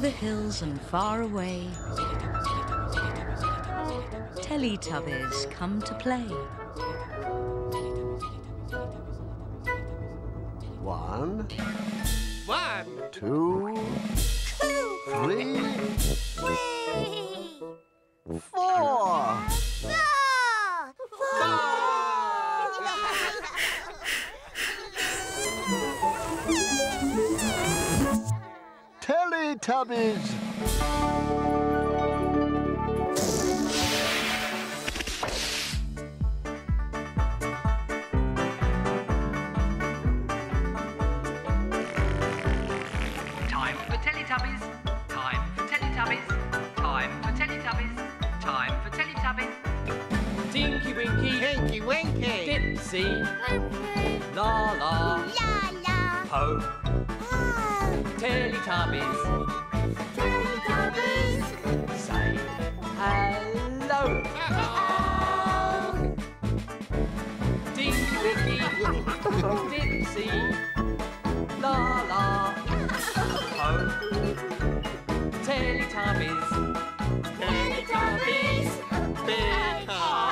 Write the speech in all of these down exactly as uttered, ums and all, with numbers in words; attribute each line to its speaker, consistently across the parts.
Speaker 1: the hills and far away, Teletubbies come to play.
Speaker 2: One.
Speaker 3: One.
Speaker 2: Two.
Speaker 4: Two.
Speaker 2: Three.
Speaker 4: Three.
Speaker 2: Four.
Speaker 4: Four.
Speaker 2: Teletubbies.
Speaker 5: Time for Teletubbies. Time for Teletubbies. Time for Teletubbies. Time for Teletubbies.
Speaker 3: Tinky-Winky. Tinky-Winky. Dipsy.
Speaker 4: Playful.
Speaker 3: Laa-Laa.
Speaker 4: Laa-Laa.
Speaker 3: Ho.
Speaker 4: Oh.
Speaker 3: Teletubbies.
Speaker 4: Teletubbies.
Speaker 3: Say hello.
Speaker 4: Oh.
Speaker 3: Tinky-Winky. Dipsy. Laa-Laa. Ho. Teletubbies.
Speaker 4: Teletubbies.
Speaker 3: Big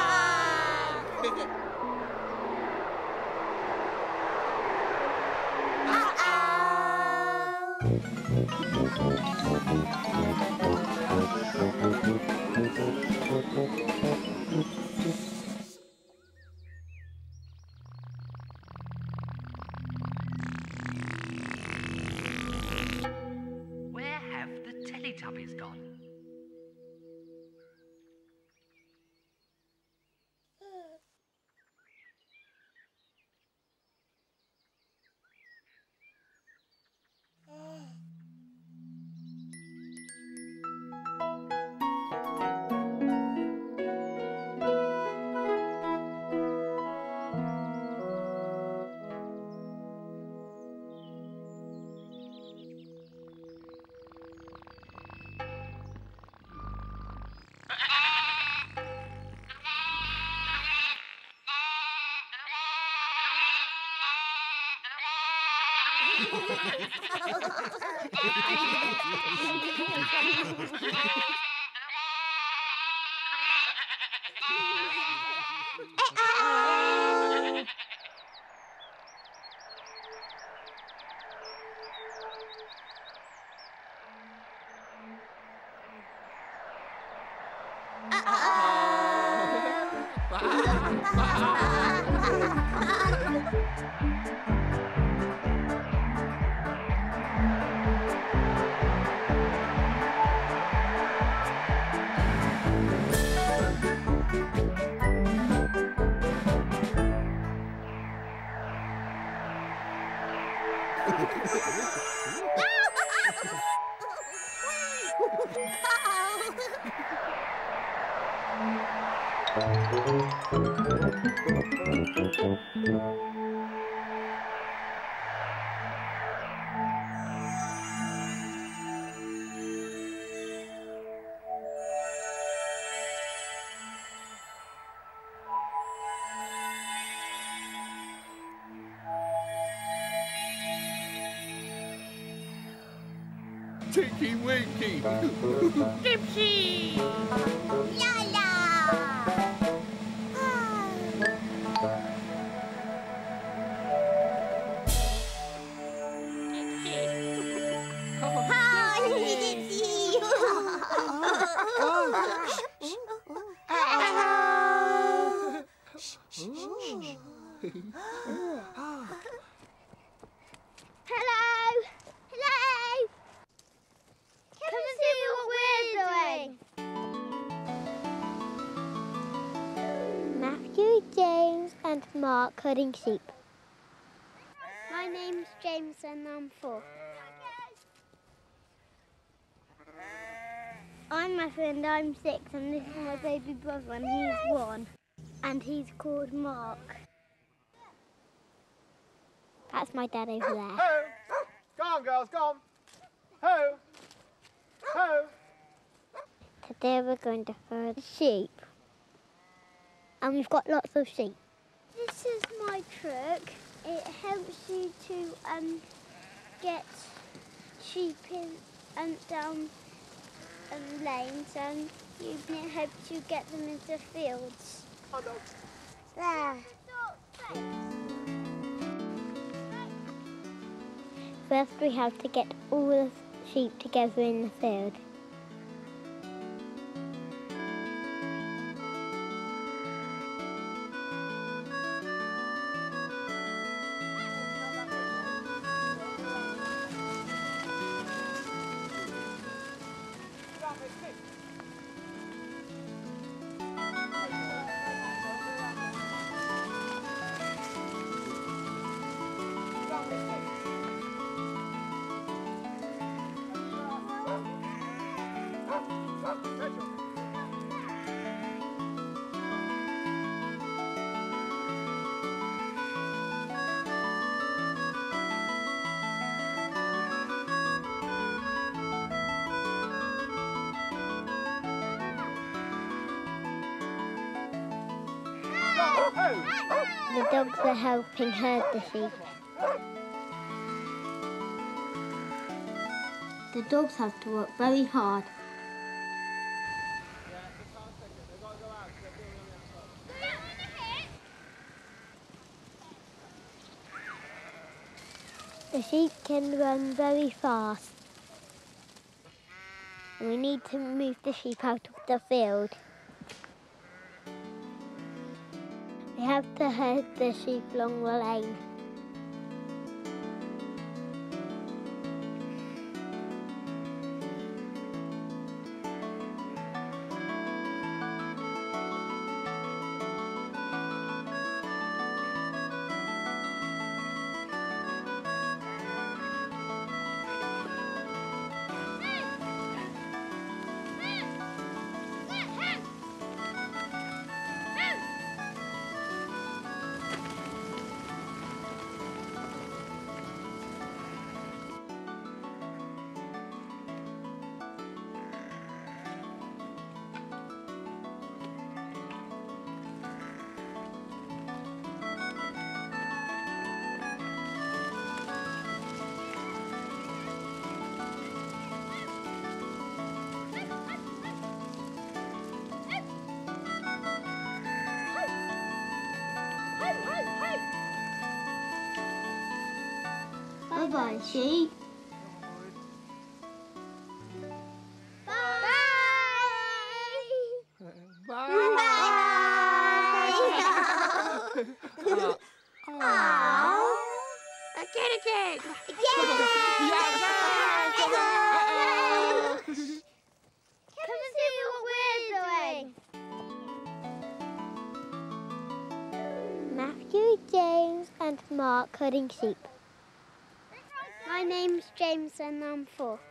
Speaker 5: Where have the Teletubbies gone?
Speaker 3: Tinky-Winky.
Speaker 4: Dipsy. Laa-Laa. Hi, Dipsy. Hello. Hello. Come and see what we're doing. Matthew, James and Mark herding sheep. My name's James and I'm four. I'm Matthew and I'm six and this is my baby brother and he's one. And he's called Mark. That's my dad over there.
Speaker 6: Ho! Go on, girls, go on. Ho! Ho!
Speaker 4: Today we're going to herd sheep. And we've got lots of sheep. This is my truck. It helps you to um, get sheep in um, down um, lanes and you hope to get them into the fields. There. First we have to get all the sheep together in the field. The dogs are helping herd the sheep. The dogs have to work very hard. The sheep can run very fast. And we need to move the sheep out of the field. We have to herd the sheep along the lane. Bye-bye, sheep. Bye.
Speaker 3: Bye.
Speaker 4: Bye.
Speaker 3: Oh. Again, again.
Speaker 4: Come and see what we're doing. Matthew, James and Mark herding sheep. My name's James and I'm four.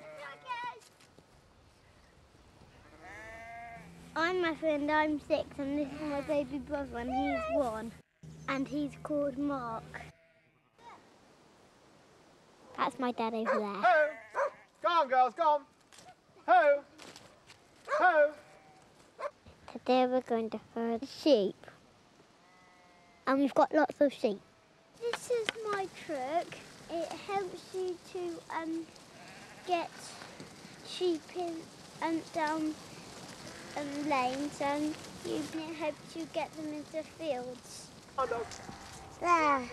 Speaker 4: I'm Matthew and I'm six and this is my baby brother and he's one. And he's called Mark. That's my dad over there.
Speaker 6: Ho! Go on, girls, go on. Ho! Ho!
Speaker 4: Today we're going to herd sheep. And we've got lots of sheep. This is my truck. It helps you to um, get sheep in and down um, lanes and you hope to get them into the fields. There.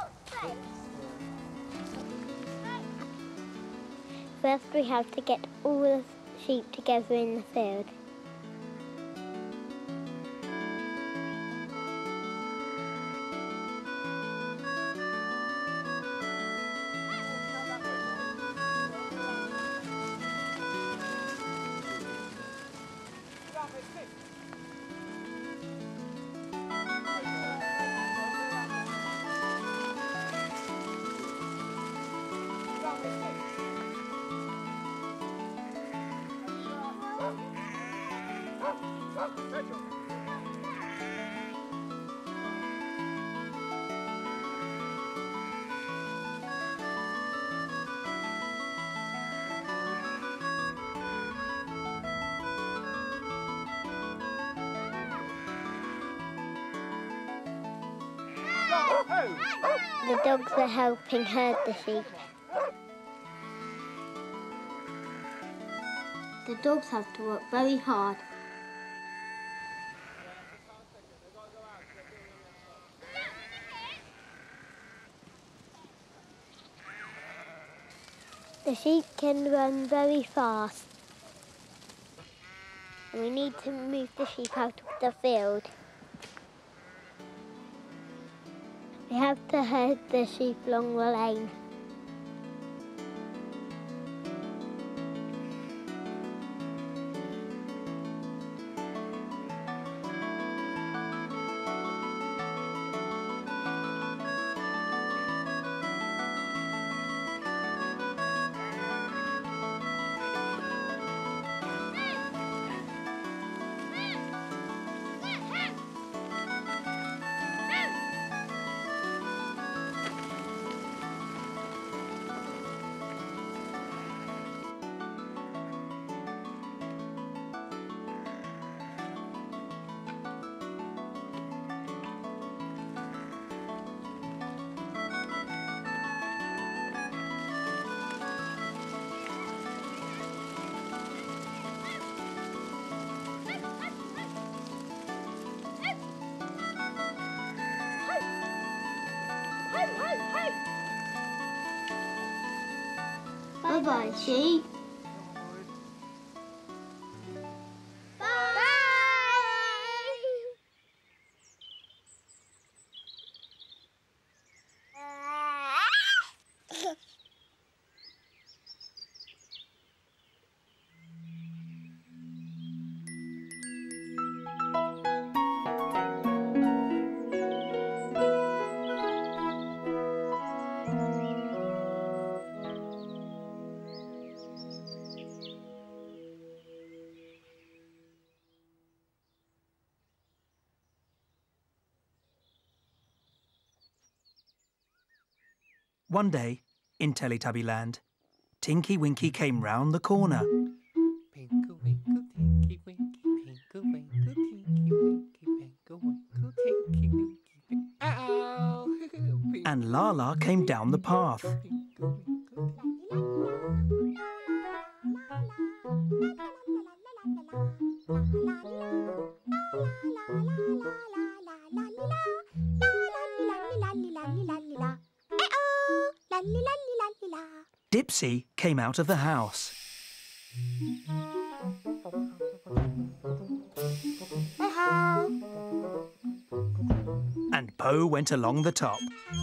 Speaker 4: First we have to get all the sheep together in the field. The dogs are helping herd the sheep. The dogs have to work very hard. The sheep can run very fast. And we need to move the sheep out of the field. We have to herd the sheep along the lane. Bye-bye, sheep.
Speaker 7: One day, in Teletubbyland, Tinky-Winky came round the corner.
Speaker 8: Pinkle, winkle, tinky, winky, pinkle, winkle, tinky, winky, pinkle, winkle, tinky, winky, pink. Ow!
Speaker 7: And Laa-Laa came down the path.
Speaker 8: Pinkle, winkle,
Speaker 7: Dipsy came out of the house. And Po went along the top.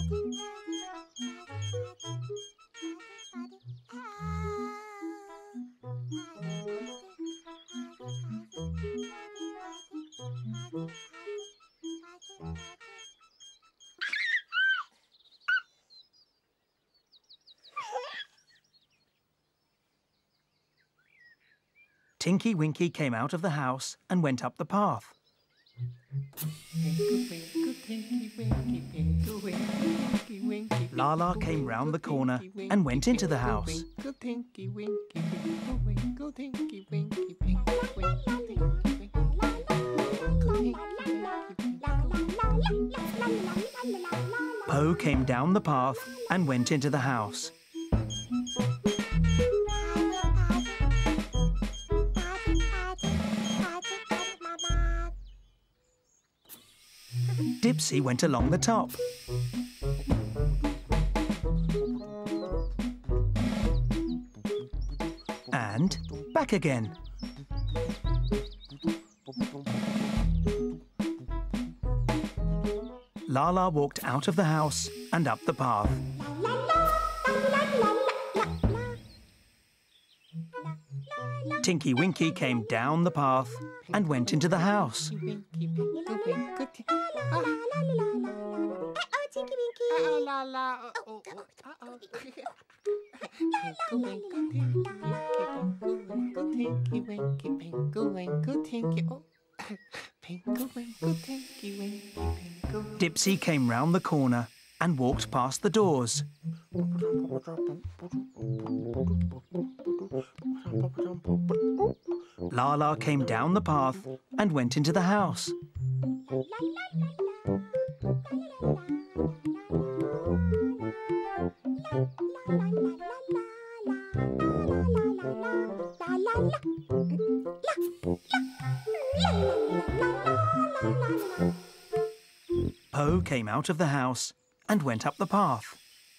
Speaker 7: Tinky-Winky came out of the house and went up the path. Laa-Laa came round the corner and went into the house. Po came down the path and went into the house. Dipsy went along the top. And back again. Laa-Laa walked out of the house and up the path. Tinky-Winky came down the path and went into the house. Dipsy came round the corner and walked past the doors. Laa-Laa came down the path and went into the house. Po came out of the house and went up the path.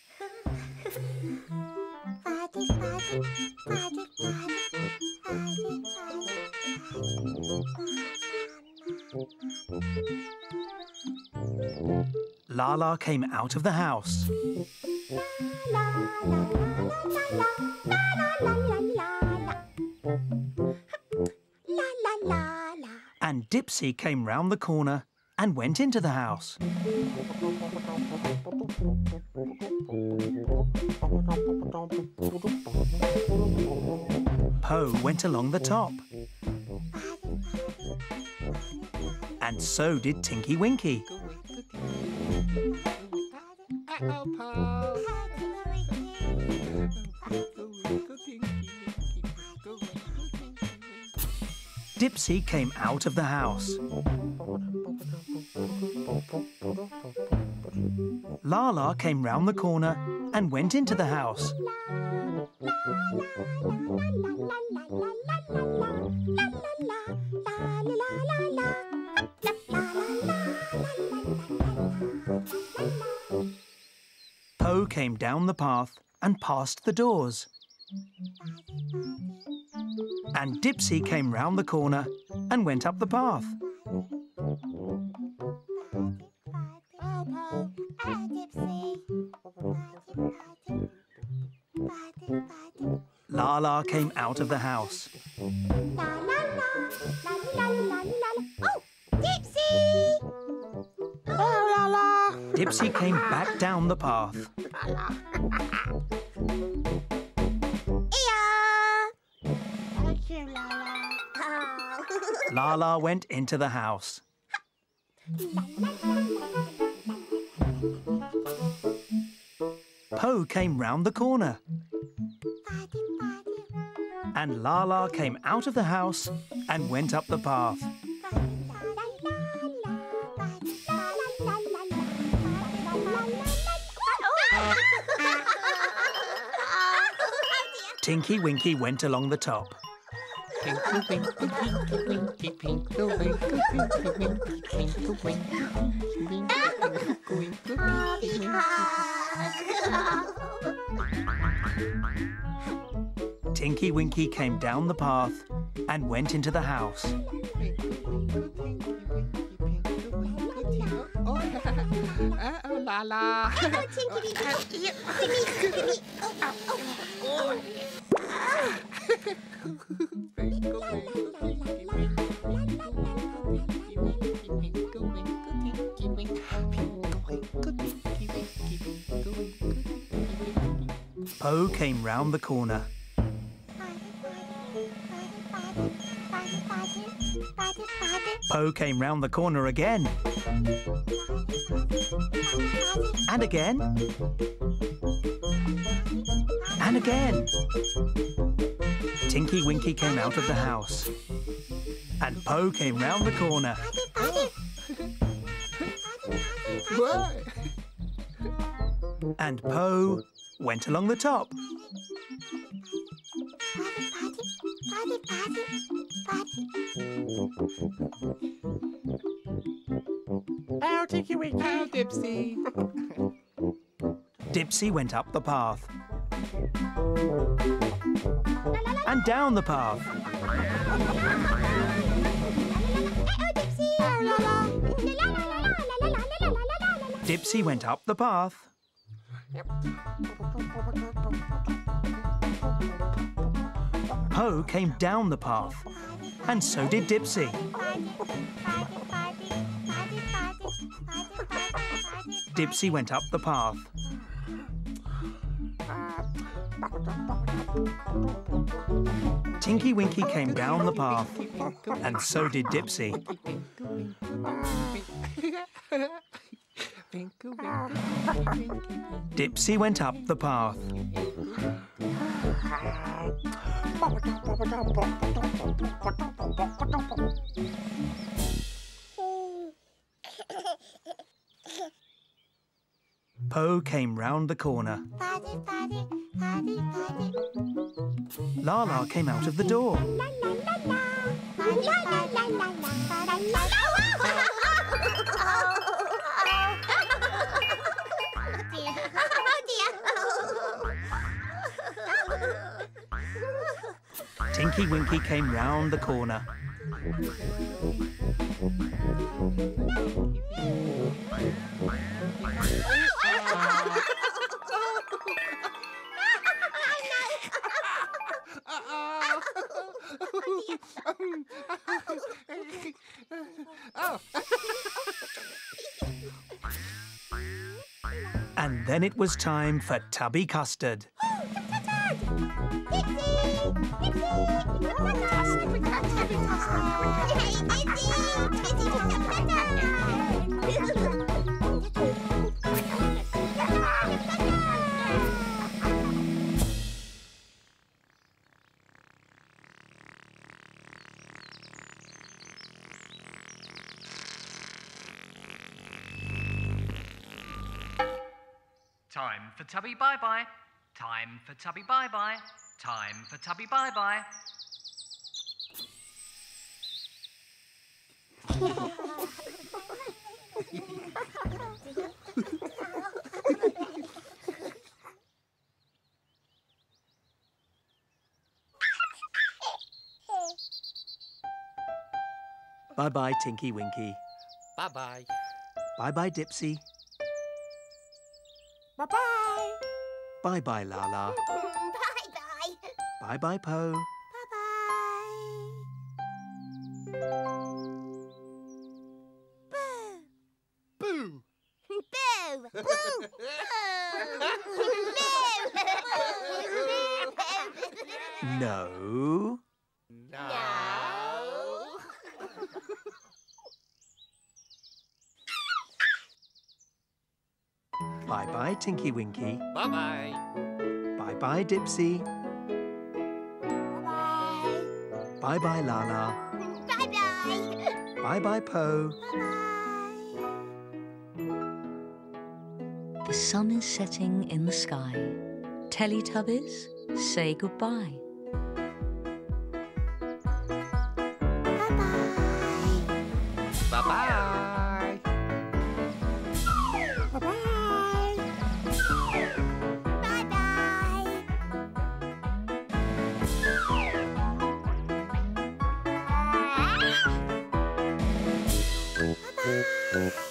Speaker 7: Laa-Laa came out of the house. And Dipsy came round the corner and went into the house. Po went along the top. And so did Tinky-Winky.
Speaker 8: Uh-oh, Po.
Speaker 7: Dipsy came out of the house. Laa-Laa came round the corner and went into the house. Po came down the path and past the doors. And Dipsy came round the corner and went up the path. Laa-Laa came out of the house.
Speaker 4: Oh, Dipsy!
Speaker 3: Oh, Laa-Laa.
Speaker 7: Dipsy came back down the path.
Speaker 4: Thank you, Laa-Laa.
Speaker 7: Laa-Laa went into the house. Po came round the corner. And Laa-Laa came out of the house and went up the path. Tinky-Winky went along the top.
Speaker 8: Tinky-Winky, Tinky-Winky, Tinky-Winky, Tinky-Winky, Tinky-Winky, Tinky-Winky.
Speaker 7: Tinky-Winky came down the path and went into the house.
Speaker 8: Uh-oh, Laa-Laa.
Speaker 4: Oh, Tinky-Winky. Tinky-Winky. Oh, oh.
Speaker 7: Po came round the corner. Po came round the corner again. And again. And again. Tinky-Winky came out of the house. And Po came round the corner.
Speaker 8: What?
Speaker 7: And Po went along the top.
Speaker 3: Oh, Tinky-Winky.
Speaker 8: Oh, Dipsy.
Speaker 7: Dipsy went up the path. And down the path. Dipsy went up the path. Po came down the path. And so did Dipsy. Dipsy went up the path. Tinky-Winky came down the path. And so did Dipsy. Dipsy went up the path. Po came round the corner. Laa-Laa came out of the door. Tinky-Winky came round the corner. And then it was time for Tubby Custard.
Speaker 5: Time for Tubby bye-bye. Time for Tubby bye-bye. Time for Tubby bye-bye.
Speaker 7: Bye-bye, Tinky-Winky.
Speaker 8: Bye-bye.
Speaker 7: Bye-bye, Dipsy.
Speaker 3: Bye-bye.
Speaker 7: Bye-bye, Laa-Laa.
Speaker 4: Bye-bye.
Speaker 7: Bye-bye, Po.
Speaker 8: Boo!
Speaker 4: Boo! Boo!
Speaker 7: No.
Speaker 8: No.
Speaker 7: Bye-bye, Tinky-Winky.
Speaker 8: Bye-bye.
Speaker 7: Bye-bye, Dipsy.
Speaker 4: Bye-bye.
Speaker 7: Bye-bye, Laa-Laa.
Speaker 4: Bye-bye.
Speaker 7: Bye-bye, Po.
Speaker 1: The sun is setting in the sky. Teletubbies, say goodbye.
Speaker 8: Bye-bye.
Speaker 3: Bye-bye.
Speaker 4: Bye-bye.